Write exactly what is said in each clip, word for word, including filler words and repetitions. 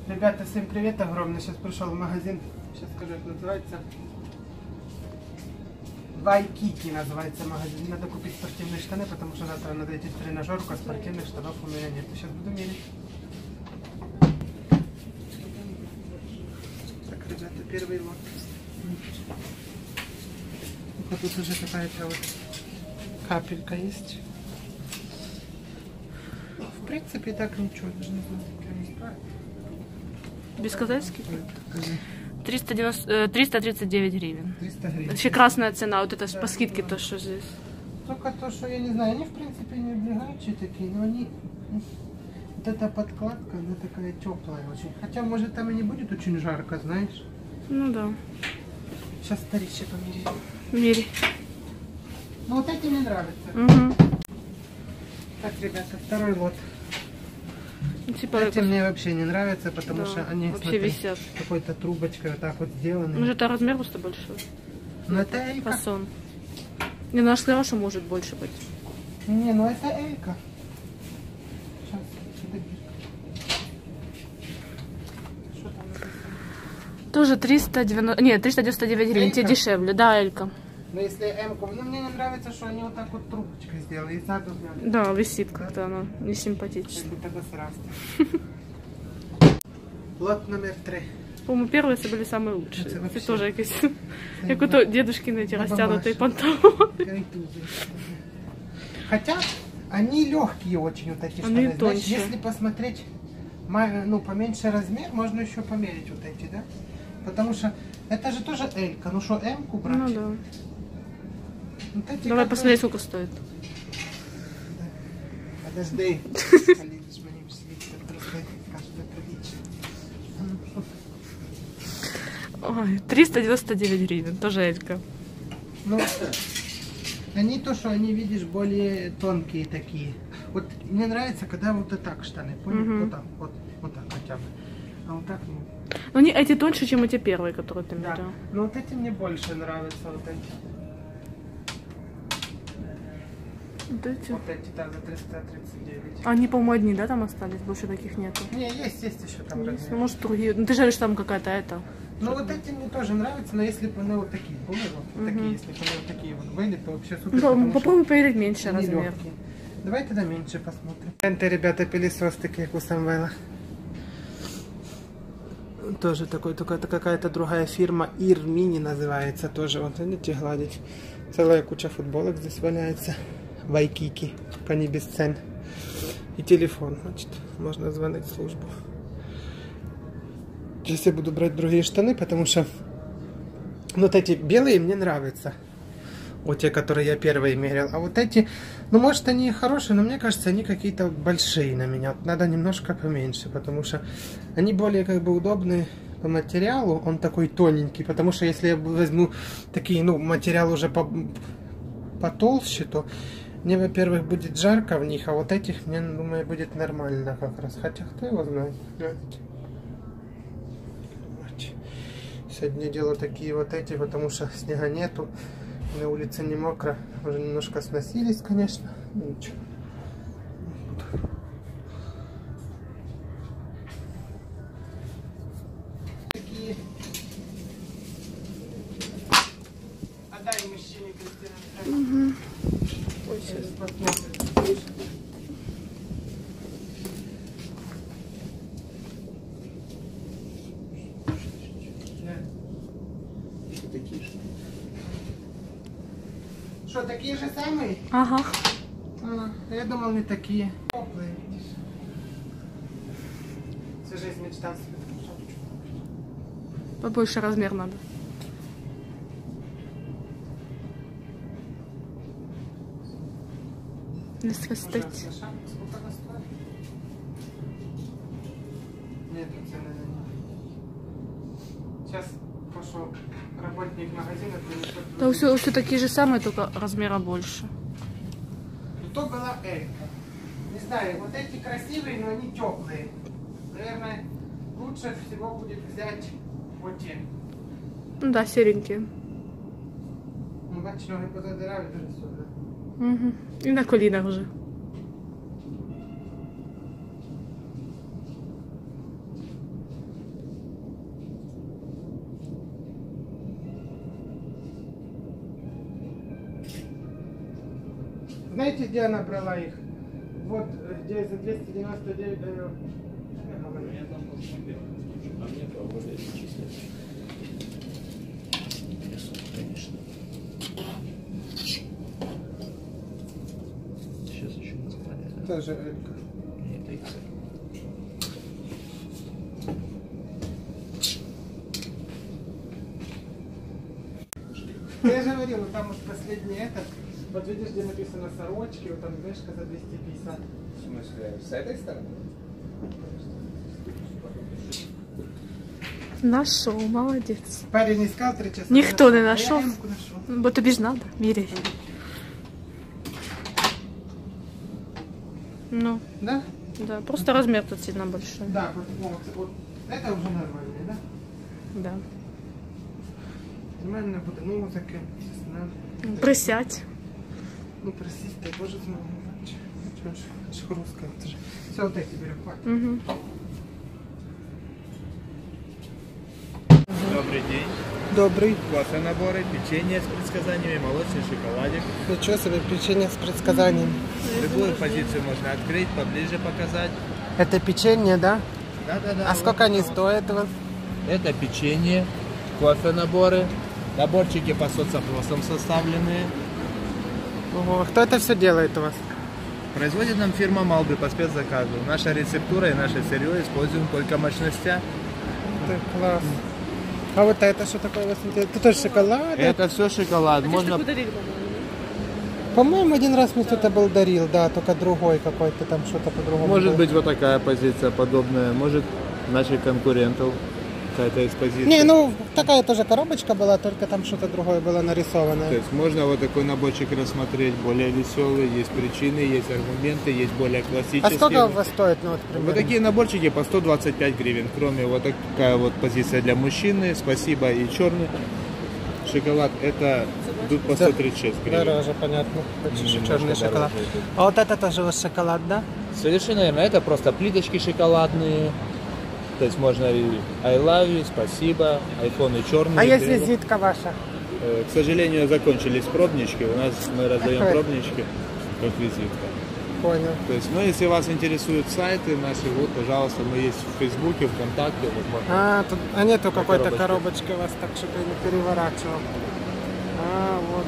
Ребята, всем привет огромный. Сейчас пришел в магазин. Сейчас скажу, как называется. Вайкики называется магазин. Надо купить спортивные штаны, потому что завтра надо идти в тренажерку, а спортивных штанов у меня нет. Сейчас буду мерить. Так, ребята, первый лот. Вот тут уже какая-то вот капелька есть. В принципе, так ничего, даже не знаю, как не справить. Без сказать скидки? триста девяносто, триста тридцать девять гривен. триста гривен. Вообще красная цена, вот это да, по скидке да. То, что здесь. Только то, что я не знаю, они в принципе не облегающие такие, но они... Вот эта подкладка, она такая теплая очень. Хотя, может, там и не будет очень жарко, знаешь? Ну да. Сейчас старичье померяем. Мири. Ну вот эти мне нравятся. Угу. Так, ребята, второй лот. Типа Эти это... мне вообще не нравятся, потому да, что они вообще висят. какой-то трубочкой вот так вот сделаны. Может, это размер просто большой? Ну это элька. Фасон. Не, ну я сказала, что может больше быть. Не, ну это элька. Сейчас, это что там написано? Тоже триста девяносто... Нет, триста девяносто девять гривен, тебе дешевле. Да, Элька. Ну если М-ку, ну мне не нравится, что они вот так вот трубочкой сделали. И саду взяли. Да, висит как-то она не симпатично. Как будто сразу. Лот номер три. По-моему, первые це были самые лучшие. Это Це вообще... тоже якісь, як ото дедушкины эти На растянутые бабаш. панталоны. Хотя они легкие очень, вот эти Они штаны. Знаешь, тоньше. если посмотреть, ну, поменьше размер, можно еще померить вот эти, да? Потому что это же тоже Элька, ну что, М-ку брать? Ну да. Вот эти Давай как посмотреть, бы... сколько стоит. Да. Подожди. Полезешь моим свитером, просто каждый приличие. Ой, триста девяносто девять гривен, тоже Элька. Ну, они то, что они, видишь, более тонкие такие. Вот мне нравится, когда вот и так штаны, понял? Угу. Вот так, вот, вот так хотя бы. А вот так, ну. Но они эти тоньше, чем эти первые, которые ты Да. мерял. Но вот эти мне больше нравятся, вот эти. Вот эти. Вот эти, да, за триста тридцать девять. Они, по-моему, одни, да, там остались? Больше таких нету. Не, есть, есть еще там Есть. размер. Ну, может, другие. Ну, ты же говоришь, там какая-то это. Ну вот эти мне тоже нравятся, но если бы они вот такие были, вот Мгм. такие, если бы они вот такие вот были, то вообще супер. Ну, потому что попробуй проверить меньше они размер. легкие. Давай тогда меньше посмотрим. Это, ребята, пылесос такие, как у Самвела. Тоже такой, только это какая-то другая фирма, Ирмини называется тоже. Вот видите, гладить. Целая куча футболок здесь валяется. Вайкики, они без цен. И телефон, значит, можно звонить в службу. Сейчас я буду брать другие штаны, потому что вот эти белые мне нравятся. Вот те, которые я первые мерил. А вот эти, ну может они и хорошие, но мне кажется, они какие-то большие на меня. Надо немножко поменьше, потому что они более как бы удобные по материалу. Он такой тоненький, потому что если я возьму такие, ну, материал уже по, потолще, то мне, во-первых, будет жарко в них, а вот этих, мне, думаю, будет нормально как раз. Хотя кто его знает. Сегодня делаю такие вот эти, потому что снега нету. На улице не мокро. Уже немножко сносились, конечно. Ну, ничего. Такие. Отдай мужчине, Кристина. Угу. Ой, сейчас посмотрим. Что, такие же самые? Ага. А, я думал, не такие. Теплые, видишь. Всю жизнь мечтал себе такую шапочку. Побольше размер надо. Не срастать. Пожалуйста, шапку сколько она стоит? Нет, цены на них. Сейчас пошел работник магазина, принесет. Да все, все такие же самые, только размера больше. То была Элька. Не знаю, вот эти красивые, но они теплые. Наверное, лучше всего будет взять вот те. Ну да, серенькие. Ну, бачиш, ноги позадирали дуже сюди. Угу. І на колінах вже. Знаете, где она брала их? Вот, где за двести девяносто девять... Э, Я там посмотрел. А мне пробовали числить. Конечно. Сейчас еще назвали, да? Тоже Элька. Нет, икс. Я же говорил, вот там вот последний этот, вот видишь, где написано сорочки, вот там вешка за двести пятьдесят. В смысле, с этой стороны? Нашел, молодец. Парень искал три часа. Никто не А я нашел. Эмку нашел. Бо тобі ж надо, міряй. Ну, Да? да, просто размер тут сильно большой. Да, вот, вот, вот. Это уже нормально, да? Да. Нормально буде музыка, сосна. Присядь. Ну, простите, я тоже знаю. Чё ж, это ж русская, это же. Все, вот эти берем, хватит. Угу. Добрый день. Добрый. Кофе наборы, печенье с предсказаниями, молочный шоколадик. Ничего себе, печенье с предсказанием. Любую позицию можно открыть, поближе показать. Это печенье, да? Да-да-да. А сколько они стоят у вас? Это печенье, кофе наборы, наборчики по соцопросам составленные. Ого, кто это все делает у вас? Производит нам фирма Малби по спецзаказу. Наша рецептура и наше сырье используем только мощностя. Это класс. А вот это что такое у вас? Это тоже шоколад? Это все шоколад. Можно... По-моему, один раз мне кто-то был дарил, да, только другой какой-то, там что-то по-другому. Может было. быть вот такая позиция подобная, может наших конкурентов какая-то экспозиция. Не, ну такая тоже коробочка была, только там что-то другое было То нарисованное. есть можно вот такой наборчик рассмотреть, более веселый, есть причины, есть аргументы, есть более А классические. сколько у вас стоит, ну вот примерно? Вот такие наборчики по сто двадцать пять гривен, кроме вот такая вот позиция для мужчины, спасибо, и черный шоколад, это тут по сто тридцать шесть гривен. Дороже, понятно. Почти Немножко черный шоколад. дороже идет. А вот это тоже у вас шоколад, да? Совершенно верно, это просто плиточки шоколадные, то есть можно и I love you, спасибо, айфоны черные. А есть белые. визитка ваша? Э, К сожалению, закончились пробнички, у нас мы раздаем Ага. пробнички как визитка. Понял. То есть, ну, если вас интересуют сайты наши, вот, пожалуйста, мы есть в Фейсбуке, ВКонтакте, вот можно. А, тут, а нету какой-то коробочке. коробочки у вас, так чтобы я не переворачивал. А, вот.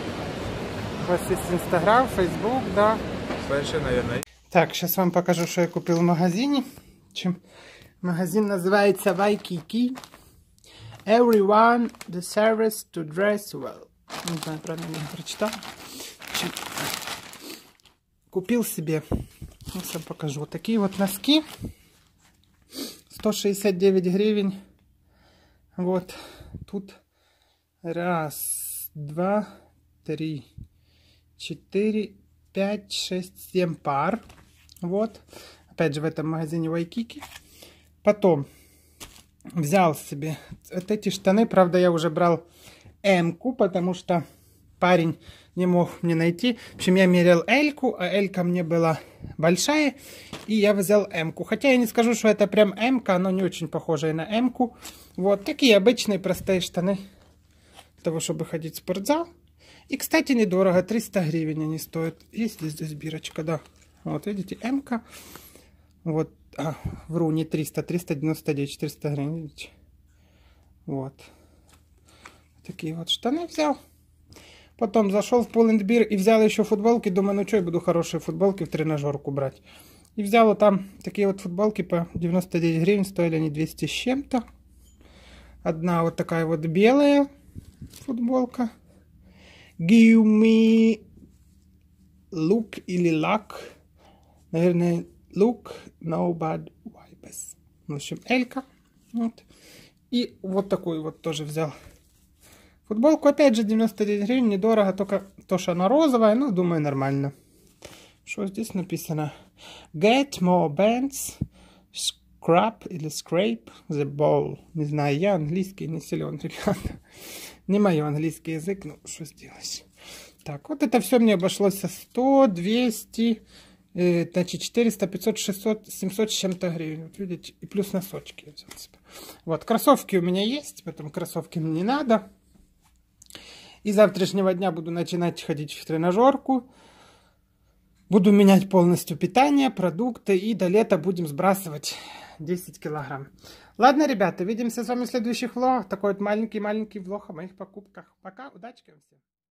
У вас есть Инстаграм, Фейсбук, да? Совершенно верно. Так, сейчас вам покажу, что я купил в магазине. Чем... Магазин называется Waikiki. Everyone deserves to dress well. Не знаю, правильно я прочитал. Чем... Купил себе, сейчас я покажу, вот такие вот носки. сто шестьдесят девять гривен. Вот, тут раз, два, три, четыре, пять, шесть, семь пар. Вот, опять же в этом магазине Waikiki. Потом взял себе вот эти штаны, правда я уже брал М-ку, потому что парень не мог мне найти. В общем, я мерял L-ку, а L-ка мне была большая, и я взял М-ку. Хотя я не скажу, что это прям М-ка, оно не очень похоже на М-ку. Вот такие обычные простые штаны для того, чтобы ходить в спортзал. И, кстати, недорого, триста гривен они стоят. Есть ли здесь бирочка, да. Вот, видите, М-ка. Вот, а, вру, не триста, триста девяносто девять, четыреста гривен, видите. Вот. Такие вот штаны взял. Потом зашел в Pull&Bear и взял еще футболки. Думаю, ну что, я буду хорошие футболки в тренажерку брать. И взял вот там такие вот футболки по девяносто девять гривен. Стоили они двести с чем-то. Одна вот такая вот белая футболка. Give me look или luck. Наверное, look, no bad vibes. В общем, Элька. Вот. И вот такую вот тоже взял. Футболку опять же девяносто девять гривен, недорого, только то, что она розовая, ну, думаю, нормально. Что здесь написано? Get more bands, scrap или scrape the ball. Не знаю, я английский не силен, ребята. Не мой английский язык, ну, что сделать. Так, вот это все мне обошлось со сто, двести, э, значит, четыреста, пятьсот, шестьсот, семьсот с чем-то гривен. Вот видите, и плюс носочки я взял себе. Вот, кроссовки у меня есть, поэтому кроссовки мне не надо. И с завтрашнего дня буду начинать ходить в тренажерку. Буду менять полностью питание, продукты, и до лета будем сбрасывать десять килограмм. Ладно, ребята, увидимся с вами в следующих влогах. Такой вот маленький-маленький влог о моих покупках. Пока, удачи всем!